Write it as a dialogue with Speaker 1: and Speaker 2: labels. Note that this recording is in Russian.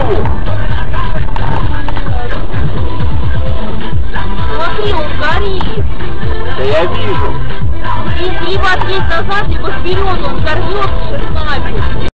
Speaker 1: вижу.
Speaker 2: Смотри, он горит.
Speaker 1: Да я вижу.
Speaker 2: Либо отъедь назад, либо вперед, он взорвется с нами.